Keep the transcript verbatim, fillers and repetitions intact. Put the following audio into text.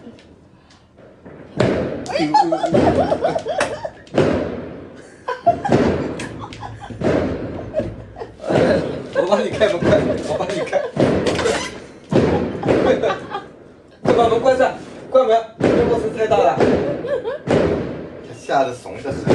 我帮你开门，快，我帮你开。快把门关上，关门，这卧室太大了。他吓得怂得很。